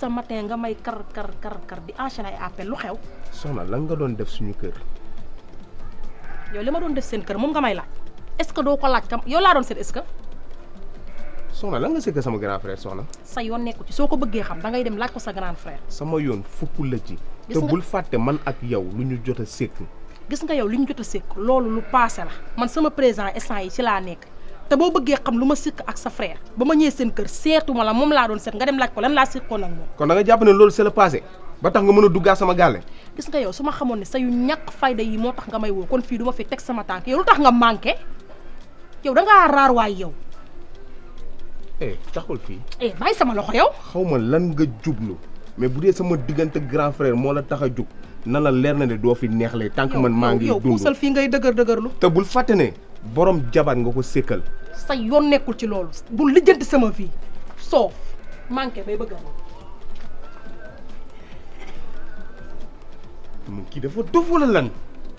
ce matin nga may kar di enchaîner ay appel lu xew. soxna lan nga doon def suñu kër. yow li ma doon def seen kër moom nga may laaj est-ce que doo ko laaj kam yow laa doon seet est-ce que. soxna lan nga sëkk sama grand frère soxna. sa yoon nekku ci soo ko bëggee xam da ngay dem laaj ko sa grand frère. sama yoon fukk la ci. te bul fàtte man ak yow lu ñu jot a sëkk. gis nga yow li ñu jot a sëkk loolu lu passé la man sama présent instant yi ci laa nekk te boo bëggee xam lu ma sëkk ak sa frère ba ma ñëwee seen kër seetuma la moom laa doon seet nga dem laaj ko lan laa sëkkoon ak moom. kon da nga jàpp ne loolu c'est le passé ba tax nga mën a duggaat sama gàlle. gis nga yow su ma xamoon ne sa yu ñàkk fayda yi moo tax nga may woo kon fii du ma fi teg sama tànk yow lu tax nga manqué yow da ngaa raar waay yow. taxul fii. bàyyi sama loxo yow. xaw ma lan nga jublu mais bu dee sama diggante grand frère moo la tax a jug na la leer na ne doo fi neexlee tant que man maa ngi dund yow puusal fii ngay dëgërlu. te bul fàtte ne borom jabar nga ko sékkal. sa yoon nekkul ci loolu bul lijjanti sama fii soof manqué bay bëgg a mu kii dafa dof wala lan.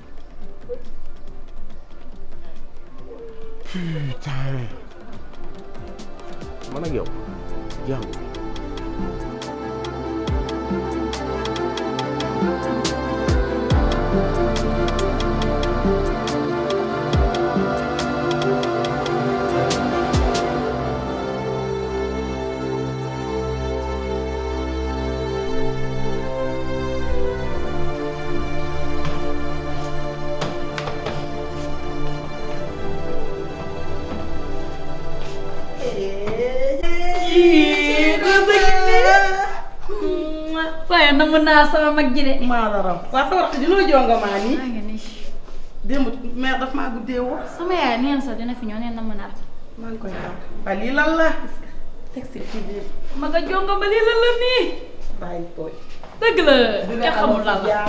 putain man ak yow jeex na. waaye na mën naa sama mag ji de. maa la raw waa sa waxtu dinoo jonga maa nii. maa ngi nii. démb mère daf maa guddee woo. sama yaay neen sax dina fi ñëw neen na mën naa. maa ngi koy xaar. waaye lii lan la. teg si ci biir. ma nga jonga ma lii lan la nii. bàyyi tooy. dëgg la kenn xamul lan la.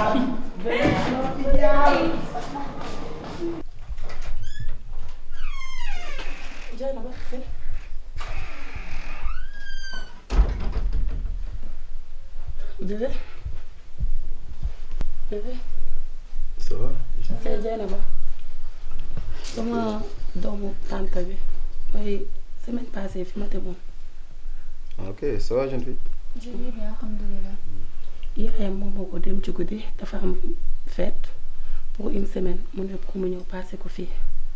Bébé. Bébé. ça va. c'est Dieynaba. sama doomu tante bi mooy semaine passée fi ma demoon. ok ça va jeune fille. je vais bien alhamdulilah. yaayam moom moo ko dem ci guddi dafa am fête pour une semaine mu ne pour mu ñëw passé ko fii.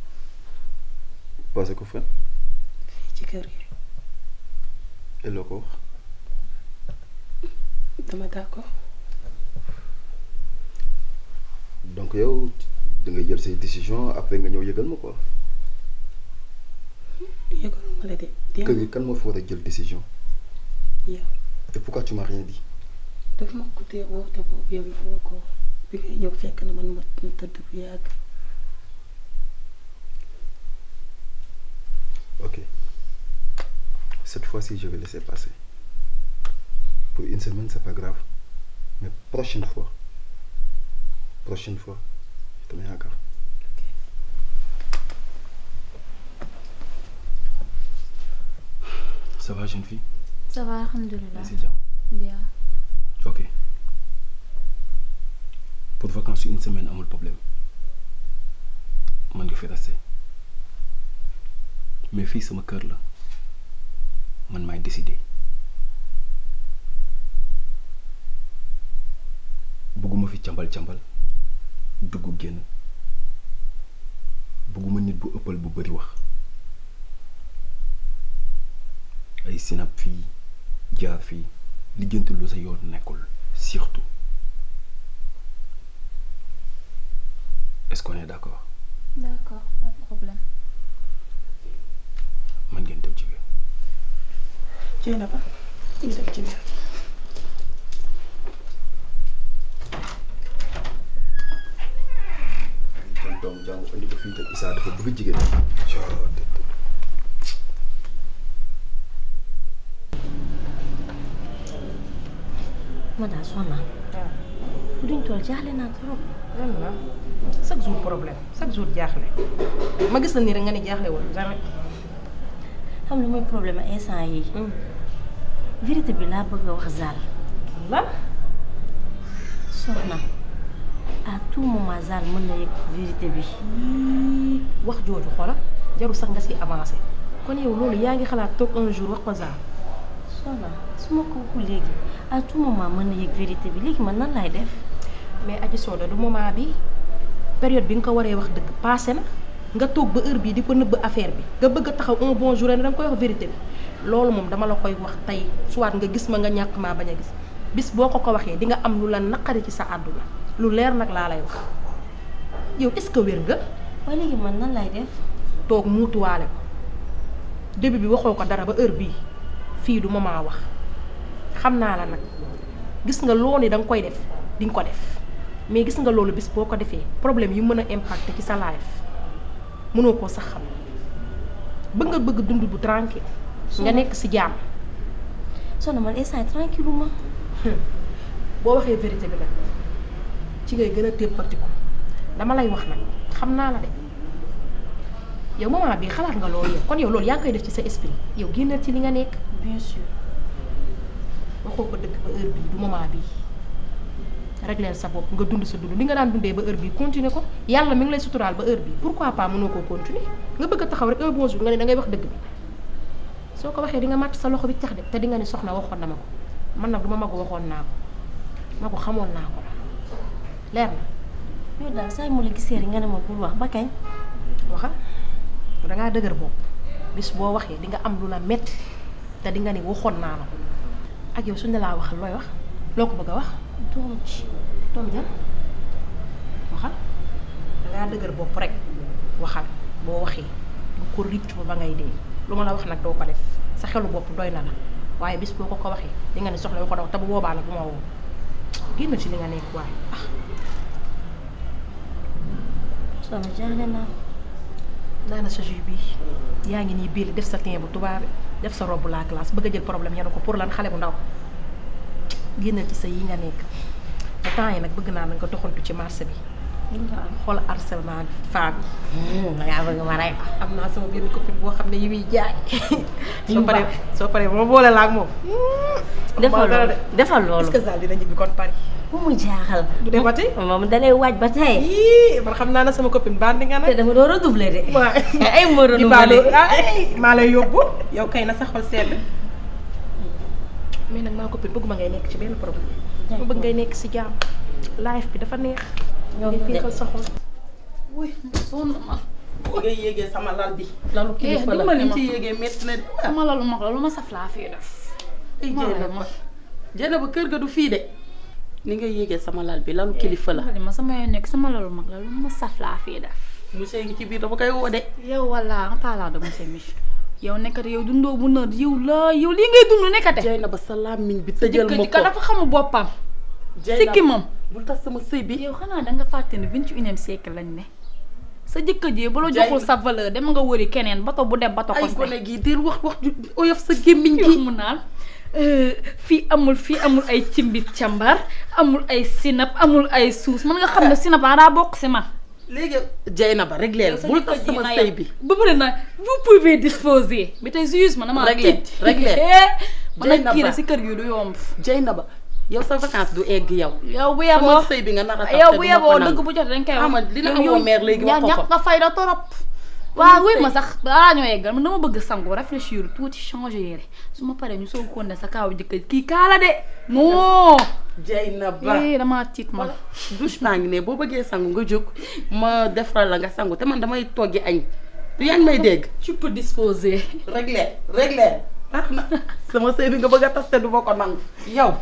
passé ko fan. fii ci kër gi. et loo ko wax. dama d'accord. donc yow da ngay jël say décision après nga ñëw yëgal ma quoi. yëgal ma la de. kër gi kan moo fi war a jël décision. yow. et pourquoi tu m'as rien dit. daf ma guddee woo te boobu yow woo ko bi ngay ñëw fekk na man ma tëdd bu yàgg. ok cette fois-ci je vais laisser passer. Pour une semaine, c'est pas grave. Mais prochaine fois, je te mets encore. Ok. ça va jeune fille. ça va alhamdulilah. c'est bien. bien. ok pour vacances une semaine amul problème man nga fi rester mais fii sama kër la man maay décider. bëgguma fi càmbal dugg génn bëgguma nit bu ëppal bu bari wax ay sinap fii jaar fii lijjanti lu sa yoon nekkul surtout est-ce qu'on est d'accord. d'accord pas de problème. man ngeen dem ci biir. Dieynaba ñu dem ci biir. doom jàng andi ko fii te Issa dafa bëgg jigéen. ma daal soxna. waaw. bu duñ tool jaaxle naa trop. vraiment chaque jour problème chaque jour jaaxle ma gis la nii rek nga ni jaaxle woon jamais. xam lu mooy problème instant yi vérité bi laa bëgg a wax Zal. lan. soxna à tout moment Zal mën na yëg vérité bi. wax jooju xoola jarul sax nga si avancé kon yow loolu yaa ngi xalaat toog un jour wax ko Zal. soxna su ma ko waxul léegi à tout moment mën na yëg vérité bi léegi man nan laay def. mais Adji Soda du moment bi période bi nga ko waree wax dëgg passé na nga toog ba heure bii di ko nëbb affaire bi nga bëgg a taxaw un bon jour ne danga koy wax vérité bi loolu moom dama la koy wax tey soit nga gis ma nga ñàkk maa bañ a gis bis boo ko waxee di nga am lu la naqari ci sa àdduna lu leer nag laa lay wax yow est-ce que wér nga. waaye léegi man nan laay def. toog muutuwaale ko début bi waxoo ko dara ba heure bii fii du moment wax xam naa la nag gis nga loolu da nga koy def di nga ko def mais gis nga loolu bis boo ko defee problème yu mën a impacté ci sa life mënoo koo sax xam bëgg dund bu tranquille nga nekk ci jàmm. soxna man instant tranquille ma. boo waxee vérité bi nag ci ngay gën a téppatiku dama lay wax nag xam naa la de yow moment bii xalaat nga loolu yow kon yow loolu yaa ngi koy def ci sa esprit yow génnal ci li nga nekk. bien sûr. waxoo ko dëgg ba heure bii du moment bii régleel sa bopp nga dund sa dund li nga daan dundee ba heure bii continuer ko yàlla mi ngi lay suturaal ba heure bii pourquoi pas mënoo koo continuer nga bëgg a taxaw rek un bon jour nga ne da ngay wax dëgg bi soo ko waxee di nga màtt sa loxo bi tax de te di nga ni soxna waxoon na ma ko man nag du ma magu waxoon naa ko ma ko xamoon naa ko leer na. yow daal saa mu la gisee rek nga ne ma bul wax ba kañ. waxa dangaa dëgër bopp bis boo waxee di nga am lu la metti te di nga ni waxoon naa la ko ak yow suñu laa waxal looy wax loo ko bëgg a wax. doom ci doom jam waxal dangaa dëgër bopp rek waxal boo waxee bu ko ricc ba ngay dee lu ma la wax nag doo ko def sa xelu bopp doy na la waaye bis boo ko waxee di nga ni soxla yu ko dox te bu boobaa nag bu ma woo génn ci li nga nekk waaye soxna jaaxle naa. naana sa jus bi yaa ngi nii biir def sa teint bu tubaab def sa robe la classe bëgg a jël problème yanu ko pour lan xale bu ndaw génnal ci sa yi nga nekk te temps yi nag bëgg naa na nga doxantu ci marché bi xool harcèlement femme yi. dangaa bëgg ma rey ko. am naa sama benn copine boo xam ne yi muy jaay. soo paree ba ma boole la ak moom. defal loolu. est-ce que Zal dina ñibbi kon Paris. bu mu jaaxal. du demati moom dalay waaj ba tey. yii man xam naa ne sama copine bandi nga nag. te dama doon redoubler de. waaw ay ma redoubler maa lay yóbbu yow kay na sa xol sedd. mais nag maa copine bëgguma ngay nekk ci benn problème. ma bëgg ngay nekk si jàmm. life bi dafa neex. ñoo ngi féexal sa xol. wuy sonn ma. ngay yéegee sama lal bi. lalu kilifa la dimbali ma ci yéegee métti na de. sama lalu mag la lu ma saf laa fii def. ay jéem ba kër ga du fii de. ni nga yéegee sama lal bi lalu kilifa la. ma sama yoon nekk sama lalu mag la lu ma saf laa fii def. monsieur ngi ci biir dafa koy woo de. yow walla en parlant de monsieur Mich. yow nekkate yow dundoo bu nëdd yow lii ngay dund nekkate. jay na ba sa làmmiñ bi tëjal ma ko ka dafa xamu boppam. sikki moom. bul tax sama sëy bi. yow xanaa danga fàtte ne 21e siècle lañ ne. sa jëkkër ji bu la joxul sa valeur dem nga wëri keneen bato bu dem bato ko. ay gone gi del wax ju oyof sa gémmiñ gi. mu naan fii amul ay cimbit cambar amul ay sinap amul ay suus man nga xam ne sinap daa bokk si man. léegi jay na ba réglé bul tax sama sëy bi. ba pare na vous pouvez disposer. bi tey juste man damaa tiit réglé man nag kii na si kër gi du yomb. jay na ba yow sa vacance du egg yow. yow bu yeboo sama sëy bi nga nar a yow bu yeboo dëgg bu jot dañ koy wax. dina amoo meer léegi wax ko ñàkk nga fayda torop. waaw wuy ma sax balaa ñoo yeggal man dama bëgg sangu réfléchir tuuti changer yére su ma paree ñu soog ko ne sa kaaw jëkkër kii kaala de non. jay na ba damaa tiit man. douche baa ngi ne boo bëggee sangu nga jóg ma defaral la nga sangu te man damay toggi añ du yaa ngi may dégg. tu peux disposer. réglé tax na sama sëy bi nga bëgg a tas te du ma ko nangu yow.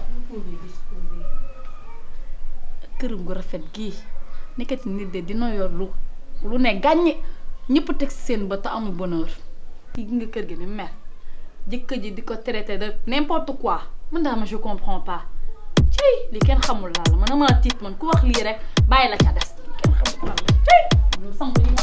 këram gu rafet gii nekkati nit de dina yor lu ne gàññi ñëpp teg seen bët te amul bonheur. kii nga kër gi ni mel jëkkër ji di ko traité de n'importe quoi man daa ma je comprends pas ci li kenn xamul laa la man dama tiit man ku wax lii rek bàyyi la ca des kenn xamul laa la ci ñu sang li ma.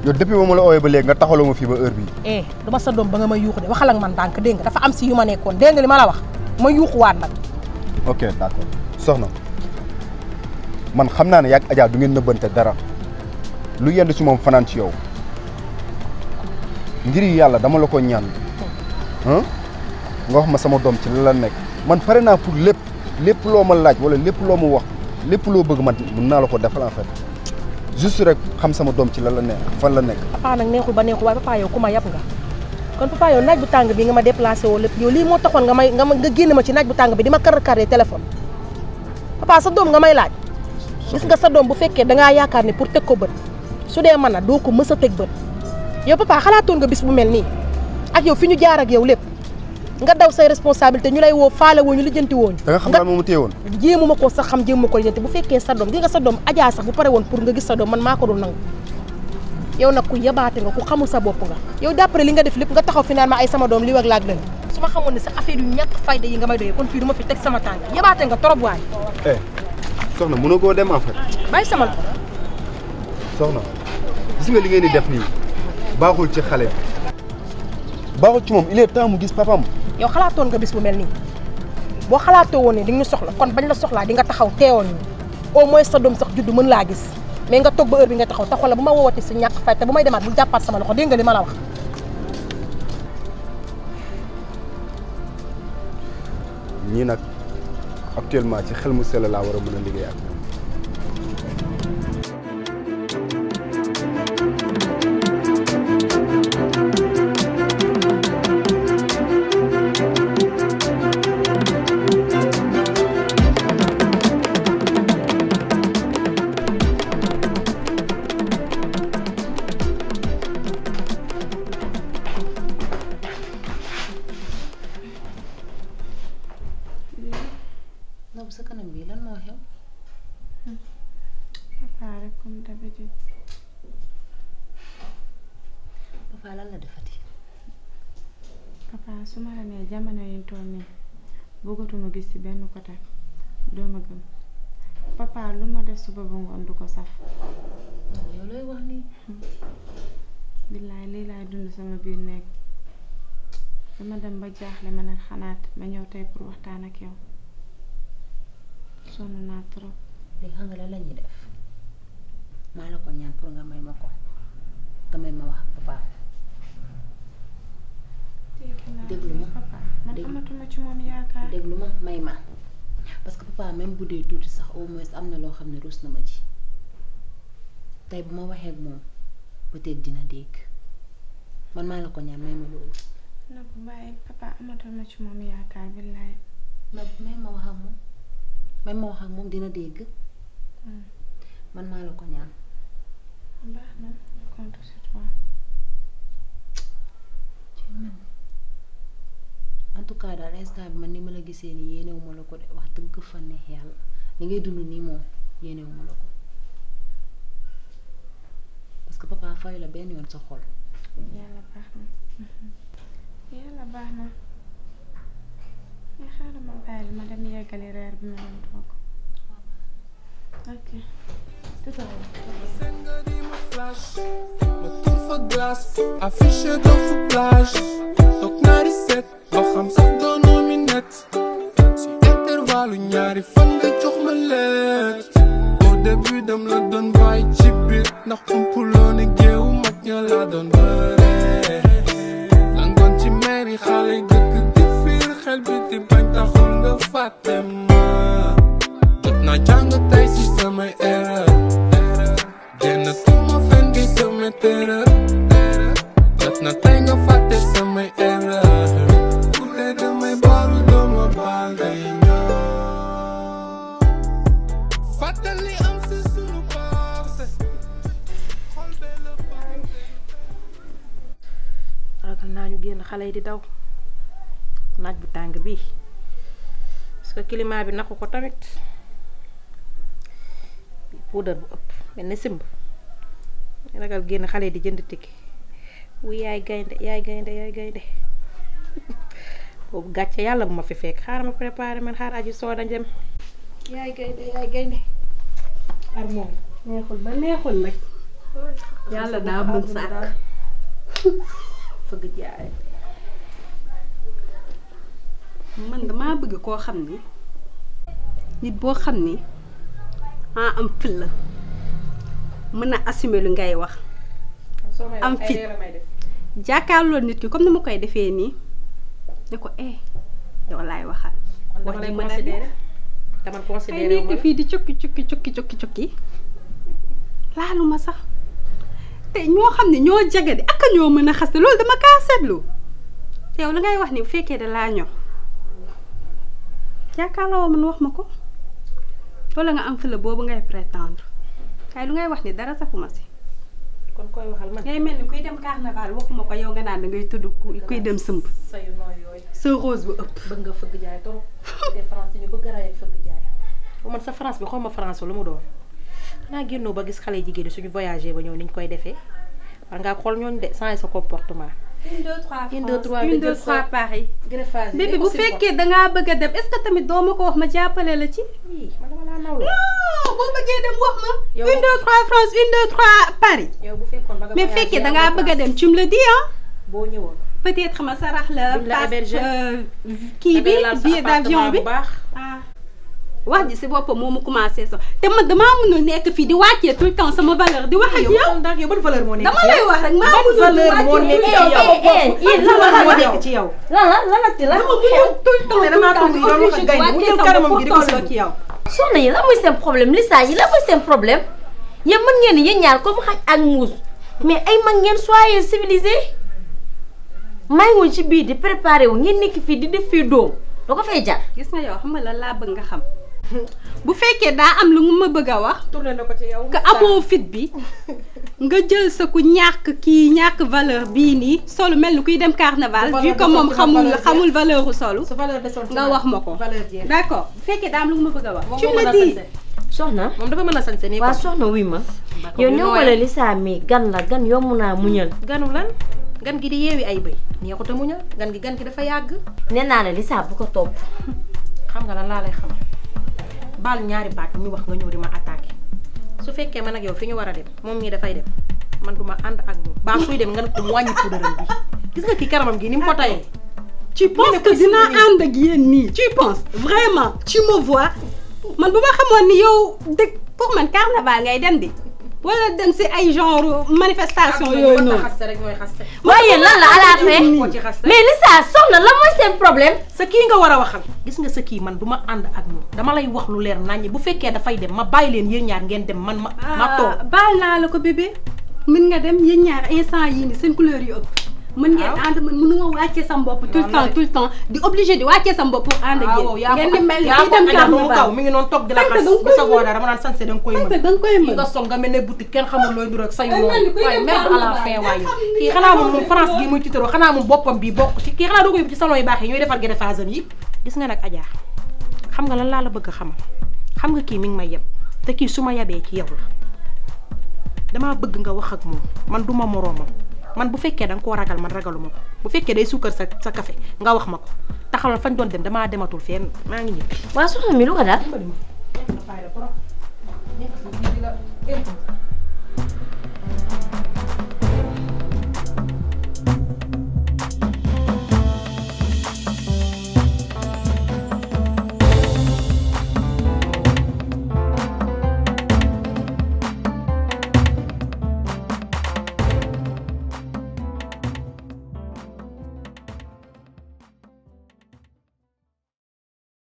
yow depuis ba ma la ooyee ba léegi nga taxaloo ma fii ba heure bii. duma sa doom ba nga may yuuxu de waxal ak man ndànk dégg nga dafa am si yu ma nekkoon dégg nga li ma la wax ma yuuxuwaat nag. ok d'accord soxna man xam naa ne yàgg Adja du ngeen nëbbante dara lu yendu ci moom fanaan ci yow ngir yàlla dama la ko ñaan nga wax ma sama doom ci la nekk man pare naa pour lépp loo ma laaj wala lépp loo ma wax lépp loo bëgg man mën naa la ko defal en fait juste rek xam sama doom ci la nekk fan la nekk. papa nag neexul ba neexul waaye papa yow ku ma yab nga kon papa yow naaj bu tàng bi nga ma déplacé woo lépp yow lii moo taxoon nga génn ma ci naaj bu tàng bi di ma kar téléphone papa sa doom nga may laaj. gis nga sa doom bu fekkee dangaa yaakaar ne pour teg ko bët su dee mën na doo ko mës a teg bët yow papa xalaatoon nga bis bu mel nii ak yow fi ñu jaar ak yow lépp nga daw say responsabilité ñu lay woo faale woo ñu lijjanti woo ñu. da nga xam daal moom mu téye woon. jéemuma ko sax xam jéemuma ko lijjanti bu fekkee sa doom gi nga sa doom Adja sax bu pare woon pour nga gis sa doom man maa ko dul nangu yow nag ku yabaate nga ku xamul sa bopp nga yow d'après li nga def lépp nga taxaw fi naan ma ay sama doom li wag laag leen su ma xamoon ne sa affaire yu ñàkk fayda yi nga may doyee kon fii du ma fi teg sama tànk yabaate nga trop waay. soxna mënoo koo dem en fait. bàyyi sama soxna gis nga li ngeen di def nii baaxul ci xale bi baaxul ci moom il est temps mu gis papam. yow xalaatoon nga bis bu mel nii boo xalaatoo woon ne di nga ñu soxla kon bañ la soxlaa di nga taxaw teewoon ñu au moins sa doom sax juddu mën laa gis mais nga toog ba heure bi nga taxaw te xoolal bu ma woowati si ñàkk fay te bu may demaat bu jàppaat sama loxo dégg nga li ma la wax. ñii nag actuellement ci xel mu sell laa war a mën a liggéey ak ñoom. sa kanam bi lan moo xew. papa rek comme d'habitude. papa lan la defati. papa su ma la nee jamono yi toll nii bëggatuma gis ci benn côté doo ma gëm papa lu ma def suba ba ngoon du ko saf. yow looy wax nii. billaay lii laay dund sama biir nekk dama dem ba jaaxle ma ne xanaat ma ñëw tey pour waxtaan ak yow. sonn naa trop. léegi xam nga lan la ñuy def maa la ko ñaan pour nga may ma ko nga may ma wax ak papa. déglu ma papa man amatuma ci moom yaakaar. déglu ma may ma parce que papa même bu dee tuuti sax au moins am na loo xam ne rus na ma ci tey bu ma waxee ak moom peut-être dina dégg man maa la ko ñaan may ma loolu. na bu bàyyi papa amatuma ci moom yaakaar billaay. may ma wax ak moom. même ma wax ak moom dina dégg man maa la ko ñaan. baax na compte sur toi. en tout cas daal instant bi man ni ma la gisee nii yéenewuma la ko de wax dëgg fa neex yàlla li ngay dund nii moom yéenewuma la ko parce que papa fay la benn yoon sa xol. yàlla baax na yàlla baax na. mais xaaral ma bàyyi ma dem yeggali reer bi ma doon toog. ok. tout à ma tur fa glace affiché doo fa plage toog ñaari set loo xam sax doonoo mi net si intervalle ñaari fan nga jox ma leet au début dem la doon bàyyi ci biir ndax kumpuloo ne géewu mag ña la doon bëre langoon ci mairie xale dëkk di fiir xel bi di bañ taxul nga fàtte ma jot naa jàng tey si samay erreur génn tuuma fen gi sama terreur jot na tey nga fàtte samay erreur bu dee damay baaru dooma baal day ñëw fàttali am si sunu passé xol bee la baal ragal naa ñu génn xale yi di daw naaj bu tàng bii parce que climat bi naxu ko tamit puudar bu ëpp mel ni simb ragal génn xale yi di jënd tikki wuy yaay gaynde yaay gaynde yaay gaynde boobu gàcce yàlla bu ma fi fekk xaaral ma préparé man xaar aji sooda njëm yaay gaynde ar moom neexul ba neexul nag yàlla daa mën sàkk fëgg jaay man damaa bëgg koo xam ni nit boo xam ni am fil la mën a assumer lu ngay wax am fit jàkkaarloo nit ki comme ni ma koy defee nii ne ko yow laay waxal wax ji mën a dee dama ay considéré nekk fii di cukki laalu ma sax te ñoo xam ne ñoo jagadi ak ñoo mën a xaste loolu dama kaa seetlu te yow li ngay wax ni bu fekkee da laa ñor jàkkaarloo man wax ma ko wala nga am fële boobu ngay prétendre waaye lu ngay wax ni dara safuma si kon koy waxal man ngay mel ni kuy dem carnaval waxuma ko yow nga naan da ngay tudd kuy dem sëmb sayu nooy yooyu sa rose bu ëpp bëgg nga fëgg jaay trop des France ñu bëgg a ray ak fëgg jaay bu man sa France bi xaw ma France lu mu doon xanaa génnoo ba gis xale jigéen suñu voyagé ba ñëw niñ koy defee war ngaa xool ñooñu de changer sa comportement 1 2 3 1 2 3 1 2 3 Paris greffage bébé bu fekkee dangaa bëgg a dem est-ce que tamit doo ma ko wax ma jàppale la ci man dama laa nawloo non boo bëggee dem wax ma Yow 1 2 3 France 1 2 3 Paris yow bu fekkoon ba nga mais fekkee dangaa bëgg a dem tu me le dis boo ñëwoon peut-être ma sarax la Duñ la héberger. kii bi billet d'avion bi bu baax wax ji si boppam moo ma commencé sax te man damaa mënul nekk fii di wàccee tout le temps sama valeur di wax ak yow ndax yow ban valeur moo nekk dama lay wax rek maa ban mënul valeur moo nekk ci yow moo nekk ci yow dama mënul tout le temps damaa toog nii doon wax ak gay mu jël kanamam gi di ko tolloo ci yow soxna yi la mooy seen problème Lissa yi la mooy seen problème yéen mën ngeen yéen ñaar comme xaj ak muus mais ay mag ngeen soyez civilisé may woon ci biir di préparé wu ngeen nekk fii di def fii doom da ko fay jar. gis nga yow xam nga lan laa bëgg nga xam bu fekkee daa am lu ma bëgg a wax tourné na ko ci yow que amoo fit bi nga jël sa ku ñàkk valeur bii nii solu mel ni kuy dem carnaval vu que moom xamul valeur u solu sa valeur desoon nga wax ma ko valeur jeex d'accord bu fekkee daa am lu ma bëgg a wax moom tu moo me mën a dis sañse soxna moom dafa mën a sañse nii waa soxna wuy ma yow néew ma la Lissa mi gan la gan yomb naa muñal ganu lan gan gi di yeewi ay bëy neexut a muñal gan gi dafa yàgg nee naa la Lissa bu ko topp xam nga lan laa lay xamal baal ñaari baat ñu wax nga ñëw di ma attaqué su fekkee man ak yow fi ñu war a dem moom ñii dafay dem man duma ànd ak moom baa suy dem nga ne ko mu wàññi puudaram bi gis nga kii kanamam gi ni mu ko tayee tu penses que dinaa ànd ak yéen nii tu penses vraiment tu me vois man bu ma xamoon ni yow dëgg pour man carnaval ngay dem di wala dem si ay genre manifestation yooyu noonu xaste rek ñooy xaste waaye lan la à la fin ko ci xaste mais Lissa soxna la mooy seen problème sa kii nga war a waxal gis nga sa kii man duma ànd ak moom dama lay wax lu leer naññi bu fekkee dafay dem ma bàyyi leen yéen ñaar ngeen dem man ma toog baal naa la ko bébé mën nga dem yéen ñaar instant yii ni seen couleur yu ëpp mën ngeen ànd man mënu ma wàccee sam bopp tout le temps di obligé di wàccee sam bopp pour ànd ak yéen ngeen di mel ni kuy dem carnaval mi ngi noonu toog di la xas bu sa boo dara ma naan sanse danga koy mën mën nga sol nga mel ne boutique kenn xamul looy dur ak sayu noonu waaye merde à la fin waaye kii xanaa moom France gi muy tiitaroo xanaa moom boppam bi bokk ci kii xanaa doo ko yóbbu ci salon yu baax yi ñooy defar greffage am yi gis nga nag Adja xam nga lan laa la bëgg a xamal xam nga kii mi ngi may yeb te kii su ma yebee ci yow la damaa bëgg nga wax ak moom man du ma moroomam man bu fekkee da nga koo ragal man ragaluma ko bu fekkee day suukar sa café nga wax ma ko taxawal fañ doon dem damaa dematul fenn maa ngi ñibbi. waa soxna mi lu ko daal.